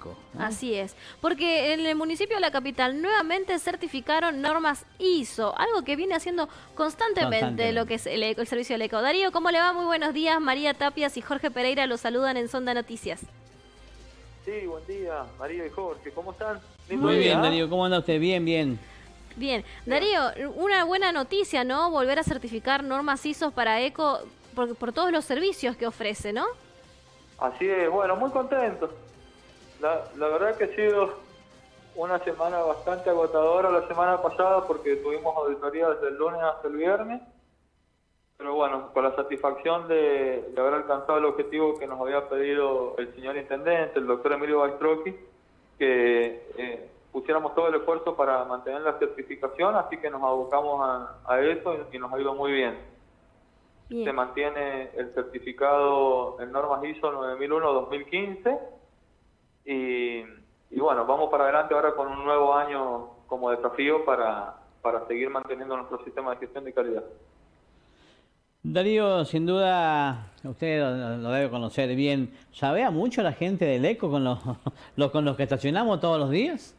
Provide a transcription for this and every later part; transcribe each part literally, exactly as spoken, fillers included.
ECO, ¿no? Así es, porque en el municipio de La Capital nuevamente certificaron normas I S O, algo que viene haciendo constantemente, Constantemente. lo que es el, eco- el servicio del ECO. Darío, ¿cómo le va? Muy buenos días. María Tapias y Jorge Pereira los saludan en Sonda Noticias. Sí, buen día, María y Jorge, ¿cómo están? Muy Muy bien, bien. Darío, ¿cómo anda usted? Bien, bien. Bien, Darío, una buena noticia, ¿no? Volver a certificar normas I S O para ECO por, por todos los servicios que ofrece, ¿no? Así es, bueno, muy contento. La, la verdad que ha sido una semana bastante agotadora la semana pasada porque tuvimos auditoría desde el lunes hasta el viernes. Pero bueno, con la satisfacción de, de haber alcanzado el objetivo que nos había pedido el señor intendente, el doctor Emilio Baistrocchi, que eh, pusiéramos todo el esfuerzo para mantener la certificación, así que nos abocamos a, a eso y, y nos ha ido muy bien. Bien. Se mantiene el certificado en normas I S O nueve mil uno dos mil quince y, y bueno, vamos para adelante ahora con un nuevo año como desafío para, para seguir manteniendo nuestro sistema de gestión de calidad. Darío, sin duda, usted lo, lo debe conocer bien. ¿Sabea mucho la gente del ECO con los, los con los que estacionamos todos los días?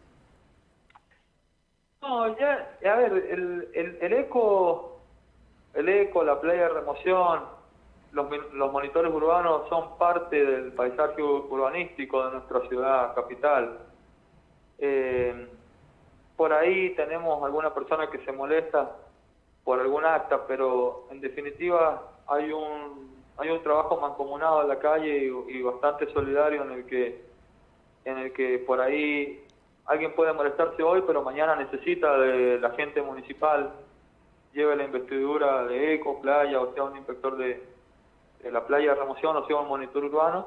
No, ya, a ver, el, el, el eco, el eco, la playa de remoción, los, los monitores urbanos son parte del paisaje urbanístico de nuestra ciudad capital. Eh, por ahí tenemos alguna persona que se molesta por algún acta, pero en definitiva hay un hay un trabajo mancomunado en la calle y, y bastante solidario en el que en el que por ahí alguien puede molestarse hoy, pero mañana necesita de la gente municipal, lleve la investidura de eco, playa, o sea un inspector de, de la playa de remoción, o sea un monitor urbano,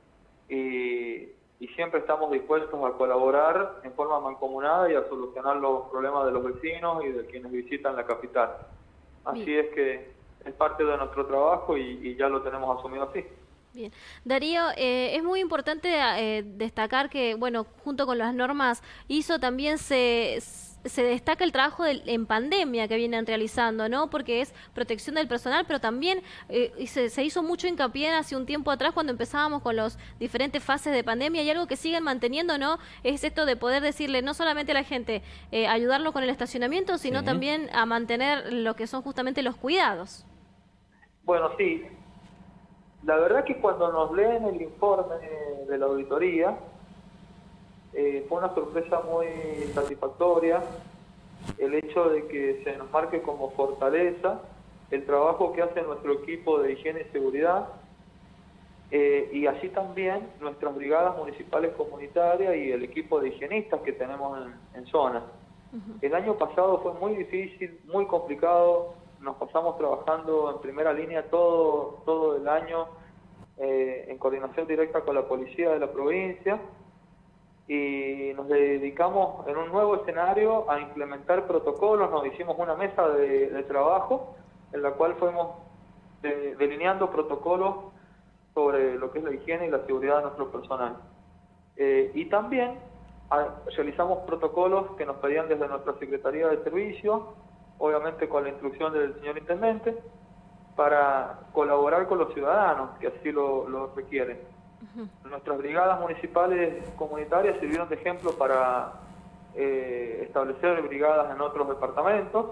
y, y siempre estamos dispuestos a colaborar en forma mancomunada y a solucionar los problemas de los vecinos y de quienes visitan la capital. Así Bien. es que es parte de nuestro trabajo y, y ya lo tenemos asumido así. Bien. Darío, eh, es muy importante eh, destacar que, bueno, junto con las normas I S O también se, se destaca el trabajo del- en pandemia que vienen realizando, ¿no? Porque es protección del personal, pero también eh, y se, se hizo mucho hincapié hace un tiempo atrás cuando empezábamos con las diferentes fases de pandemia y algo que siguen manteniendo, ¿no? Es esto de poder decirle no solamente a la gente eh, ayudarlo con el estacionamiento, sino Sí. también a mantener lo que son justamente los cuidados. Bueno, sí. La verdad que cuando nos leen el informe de la auditoría, eh, fue una sorpresa muy satisfactoria el hecho de que se nos marque como fortaleza el trabajo que hace nuestro equipo de higiene y seguridad, eh, y así también nuestras brigadas municipales comunitarias y el equipo de higienistas que tenemos en, en zona. Ujú. El año pasado fue muy difícil, muy complicado, nos pasamos trabajando en primera línea todo, todo el año eh, en coordinación directa con la policía de la provincia y nos dedicamos en un nuevo escenario a implementar protocolos, nos hicimos una mesa de, de trabajo en la cual fuimos de- delineando protocolos sobre lo que es la higiene y la seguridad de nuestro personal. Eh, y también a- realizamos protocolos que nos pedían desde nuestra Secretaría de Servicios, obviamente con la instrucción del señor Intendente, para colaborar con los ciudadanos que así lo, lo requieren. Nuestras brigadas municipales comunitarias sirvieron de ejemplo para eh, establecer brigadas en otros departamentos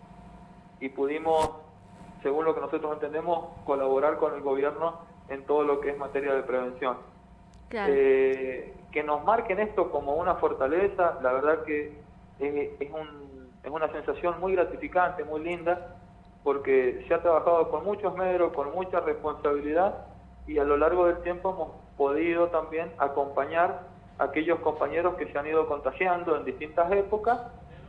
y pudimos, según lo que nosotros entendemos, colaborar con el gobierno en todo lo que es materia de prevención. Claro. Eh, que nos marquen esto como una fortaleza, la verdad que es, es, un, es una sensación muy gratificante, muy linda, porque se ha trabajado con mucho esmero, con mucha responsabilidad, y a lo largo del tiempo hemos podido también acompañar a aquellos compañeros que se han ido contagiando en distintas épocas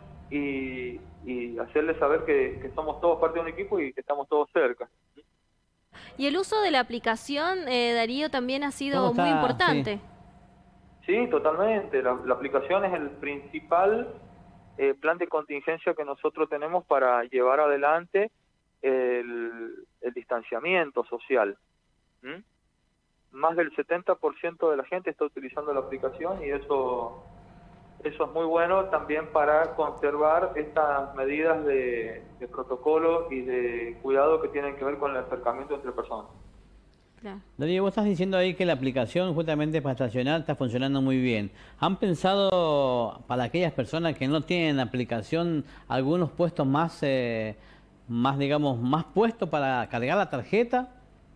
y, y hacerles saber que, que somos todos parte de un equipo y que estamos todos cerca. Y el uso de la aplicación, eh, Darío, también ha ¿Cómo sido muy está? importante. Sí. Sí, totalmente. La, la aplicación es el principal eh, plan de contingencia que nosotros tenemos para llevar adelante el, el distanciamiento social. ¿Mm? Más del setenta por ciento de la gente está utilizando la aplicación y eso, eso es muy bueno también para conservar estas medidas de, de protocolo y de cuidado que tienen que ver con el acercamiento entre personas. Claro. Darío, vos estás diciendo ahí que la aplicación justamente para estacionar está funcionando muy bien. ¿Han pensado para aquellas personas que no tienen aplicación algunos puestos más, eh, más digamos, más puestos para cargar la tarjeta?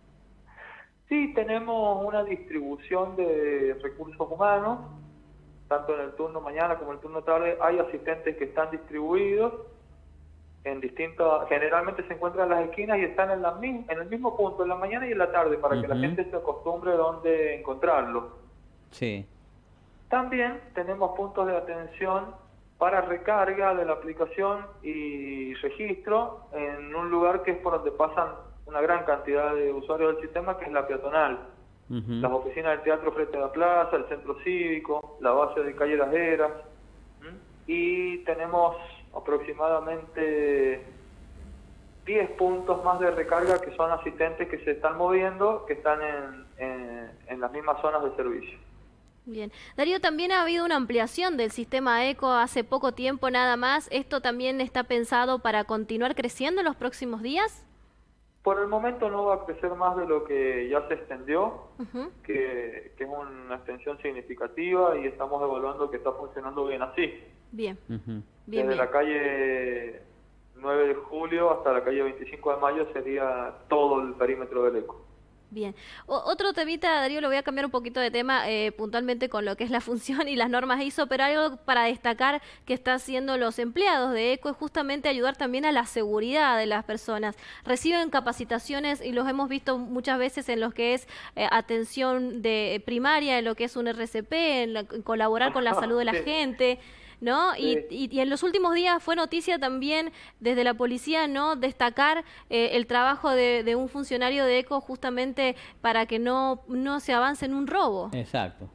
Sí, tenemos una distribución de recursos humanos, tanto en el turno mañana como en el turno tarde. Hay asistentes que están distribuidos en distintas, generalmente se encuentran en las esquinas y están en, la, en el mismo punto, en la mañana y en la tarde, para uh-huh. que la gente se acostumbre a dónde encontrarlo. Sí. También tenemos puntos de atención para recarga de la aplicación y registro en un lugar que es por donde pasan una gran cantidad de usuarios del sistema, que es la peatonal. Uh-huh. Las oficinas del teatro frente a la plaza, el centro cívico, la base de calle Las Heras. ¿Mm? Y tenemos aproximadamente diez puntos más de recarga que son asistentes que se están moviendo, que están en, en, en las mismas zonas de servicio. Bien. Darío, también ha habido una ampliación del sistema ECO hace poco tiempo nada más. ¿Esto también está pensado para continuar creciendo en los próximos días? Por el momento no va a crecer más de lo que ya se extendió, uh-huh. que, que es una extensión significativa, y estamos evaluando que está funcionando bien así. Bien. Uh-huh. Bien, Desde bien. la calle nueve de julio hasta la calle veinticinco de mayo sería todo el perímetro del ECO. Bien. O, otro temita, Darío, lo voy a cambiar un poquito de tema, eh, puntualmente con lo que es la función y las normas I S O, pero algo para destacar que están haciendo los empleados de ECO es justamente ayudar también a la seguridad de las personas. Reciben capacitaciones y los hemos visto muchas veces en lo que es eh, atención de primaria, en lo que es un R C P, en, la, en colaborar con la salud de la sí. gente, ¿no? Y, y, y en los últimos días fue noticia también desde la policía, ¿no?, destacar eh, el trabajo de, de un funcionario de ECO justamente para que no, no se avance en un robo. Exacto.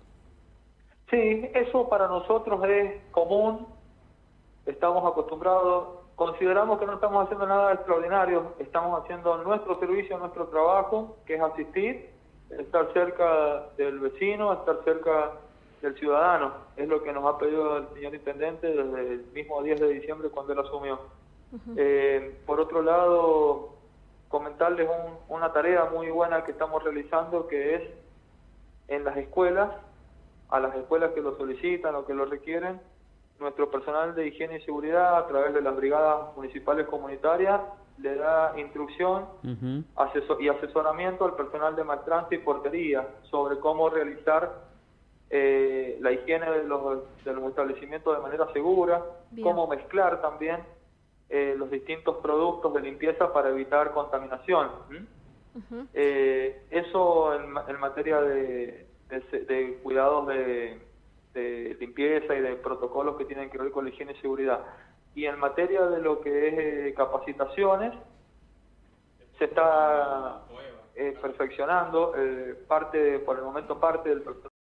Sí, eso para nosotros es común, estamos acostumbrados, consideramos que no estamos haciendo nada extraordinario, estamos haciendo nuestro servicio, nuestro trabajo, que es asistir, estar cerca del vecino, estar cerca del ciudadano. Es lo que nos ha pedido el señor intendente desde el mismo diez de diciembre cuando él asumió. Uh-huh. eh, por otro lado, comentarles un, una tarea muy buena que estamos realizando, que es en las escuelas, a las escuelas que lo solicitan o que lo requieren, nuestro personal de higiene y seguridad, a través de las brigadas municipales comunitarias, le da instrucción uh-huh. asesor y asesoramiento al personal de maestranza y portería sobre cómo realizar Eh, la higiene de los, de los establecimientos de manera segura, Bien. Cómo mezclar también eh, los distintos productos de limpieza para evitar contaminación. ¿Mm? Uh-huh. eh, eso en, en materia de, de, de cuidados de, de limpieza y de protocolos que tienen que ver con la higiene y seguridad. Y en materia de lo que es eh, capacitaciones, se está eh, perfeccionando, eh, parte por el momento parte del